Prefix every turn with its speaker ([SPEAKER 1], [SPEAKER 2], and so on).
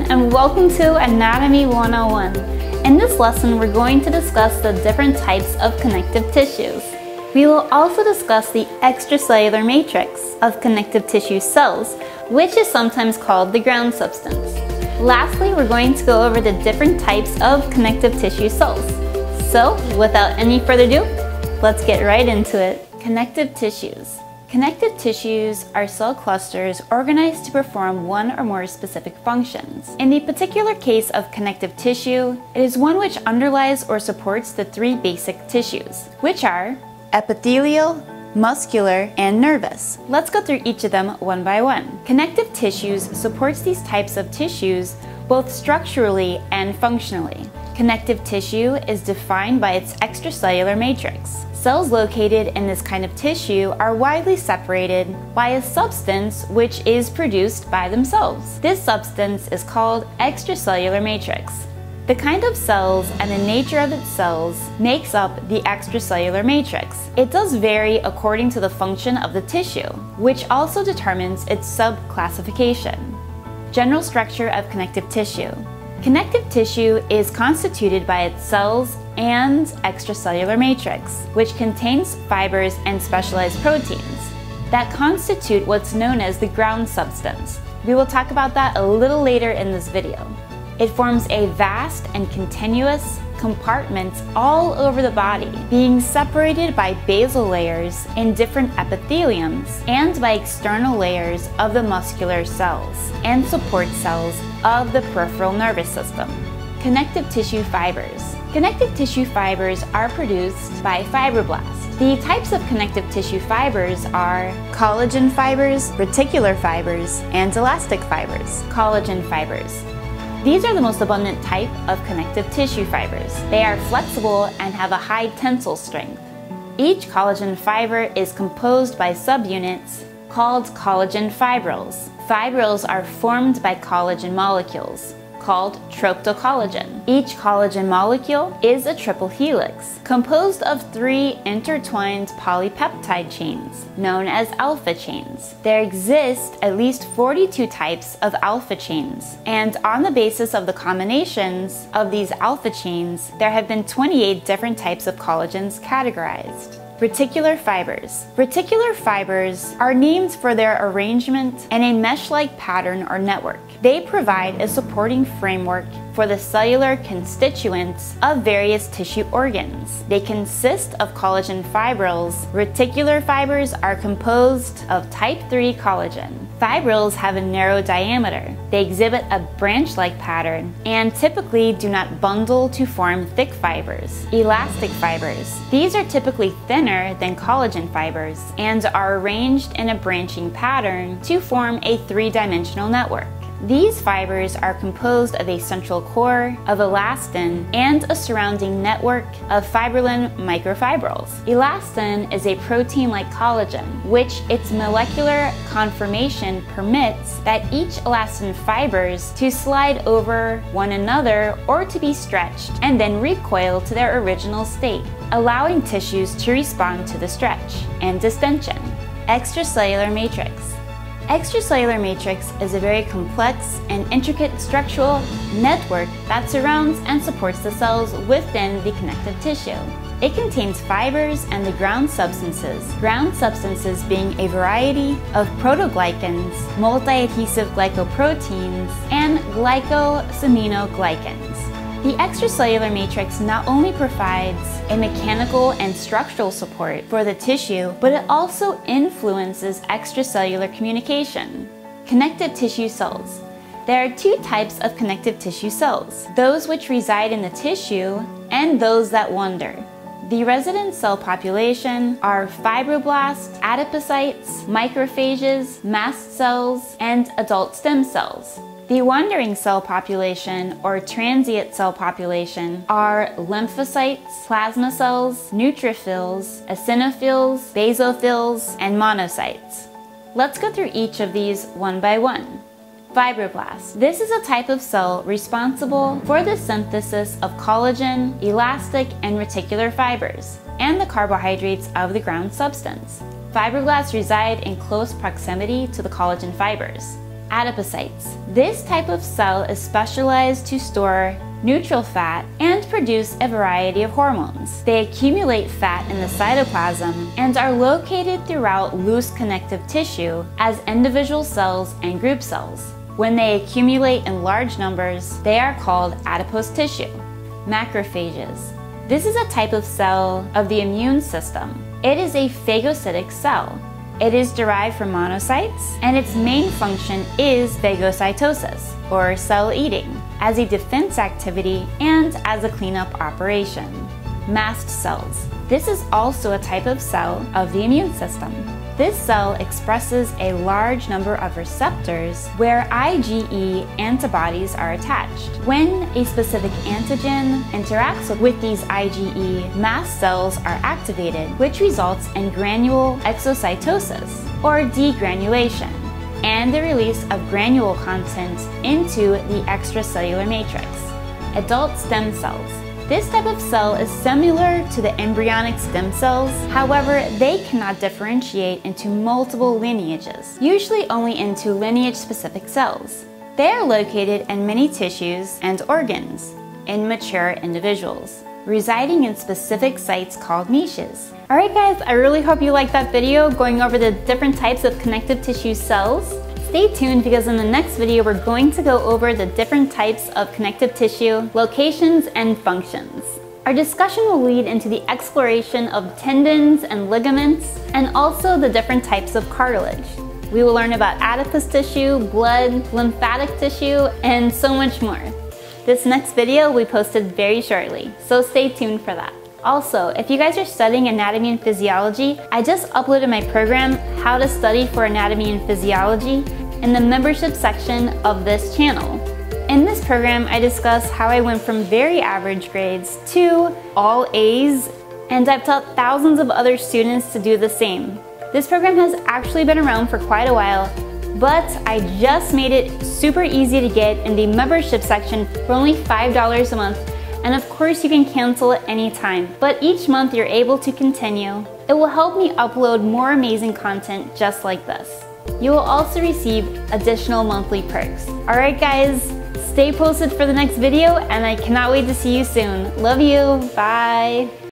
[SPEAKER 1] everyone, and welcome to Anatomy 101. In this lesson, we're going to discuss the different types of connective tissues. We will also discuss the extracellular matrix of connective tissue cells, which is sometimes called the ground substance. Lastly, we're going to go over the different types of connective tissue cells. So, without any further ado, let's get right into it. Connective tissues. Connective tissues are cell clusters organized to perform one or more specific functions. In the particular case of connective tissue, it is one which underlies or supports the three basic tissues, which are epithelial, muscular, and nervous. Let's go through each of them one by one. Connective tissues supports these types of tissues both structurally and functionally. Connective tissue is defined by its extracellular matrix. Cells located in this kind of tissue are widely separated by a substance which is produced by themselves. This substance is called extracellular matrix. The kind of cells and the nature of its cells makes up the extracellular matrix. It does vary according to the function of the tissue, which also determines its subclassification. General structure of connective tissue. Connective tissue is constituted by its cells and extracellular matrix, which contains fibers and specialized proteins that constitute what's known as the ground substance. We will talk about that a little later in this video. It forms a vast and continuous compartments all over the body, being separated by basal layers in different epitheliums and by external layers of the muscular cells and support cells of the peripheral nervous system. Connective tissue fibers. Connective tissue fibers are produced by fibroblasts. The types of connective tissue fibers are collagen fibers, reticular fibers, and elastic fibers. Collagen fibers. These are the most abundant type of connective tissue fibers. They are flexible and have a high tensile strength. Each collagen fiber is composed by subunits called collagen fibrils. Fibrils are formed by collagen molecules, called tryptocollagen. Each collagen molecule is a triple helix, composed of 3 intertwined polypeptide chains, known as alpha chains. There exist at least 42 types of alpha chains, and on the basis of the combinations of these alpha chains, there have been 28 different types of collagens categorized. Reticular fibers. Reticular fibers are named for their arrangement in a mesh-like pattern or network. They provide a supporting framework for the cellular constituents of various tissue organs. They consist of collagen fibrils. Reticular fibers are composed of type 3 collagen. Fibrils have a narrow diameter. They exhibit a branch-like pattern and typically do not bundle to form thick fibers. Elastic fibers. These are typically thinner than collagen fibers and are arranged in a branching pattern to form a 3-dimensional network. These fibers are composed of a central core of elastin and a surrounding network of fibrillin microfibrils. Elastin is a protein like collagen, which its molecular conformation permits that each elastin fibers to slide over one another or to be stretched and then recoil to their original state, allowing tissues to respond to the stretch and distension. Extracellular matrix. Extracellular matrix is a very complex and intricate structural network that surrounds and supports the cells within the connective tissue. It contains fibers and the ground substances being a variety of protoglycans, multi-adhesive glycoproteins, and glycosaminoglycans. The extracellular matrix not only provides a mechanical and structural support for the tissue, but it also influences extracellular communication. Connective tissue cells. There are 2 types of connective tissue cells, those which reside in the tissue and those that wander. The resident cell population are fibroblasts, adipocytes, macrophages, mast cells, and adult stem cells. The wandering cell population or transient cell population are lymphocytes, plasma cells, neutrophils, eosinophils, basophils, and monocytes. Let's go through each of these one by one. Fibroblasts. This is a type of cell responsible for the synthesis of collagen, elastic, and reticular fibers, and the carbohydrates of the ground substance. Fibroblasts reside in close proximity to the collagen fibers. Adipocytes. This type of cell is specialized to store neutral fat and produce a variety of hormones. They accumulate fat in the cytoplasm and are located throughout loose connective tissue as individual cells and group cells. When they accumulate in large numbers, they are called adipose tissue. Macrophages. This is a type of cell of the immune system. It is a phagocytic cell. It is derived from monocytes, and its main function is phagocytosis, or cell eating, as a defense activity and as a cleanup operation. Mast cells. This is also a type of cell of the immune system. This cell expresses a large number of receptors where IgE antibodies are attached. When a specific antigen interacts with these IgE, mast cells are activated, which results in granule exocytosis, or degranulation, and the release of granule content into the extracellular matrix. Adult stem cells. This type of cell is similar to the embryonic stem cells, however, they cannot differentiate into multiple lineages, usually only into lineage-specific cells. They are located in many tissues and organs in mature individuals, residing in specific sites called niches. Alright guys, I really hope you liked that video going over the different types of connective tissue cells. Stay tuned because in the next video we're going to go over the different types of connective tissue, locations, and functions. Our discussion will lead into the exploration of tendons and ligaments, and also the different types of cartilage. We will learn about adipose tissue, blood, lymphatic tissue, and so much more. This next video will be posted very shortly, so stay tuned for that. Also, if you guys are studying anatomy and physiology, I just uploaded my program, How to Study for Anatomy and Physiology, in the membership section of this channel. In this program, I discuss how I went from very average grades to all A's, and I've taught thousands of other students to do the same. This program has actually been around for quite a while, but I just made it super easy to get in the membership section for only $5 a month. And of course you can cancel at any time, but each month you're able to continue. It will help me upload more amazing content just like this. You will also receive additional monthly perks. Alright guys, stay posted for the next video and I cannot wait to see you soon. Love you, bye!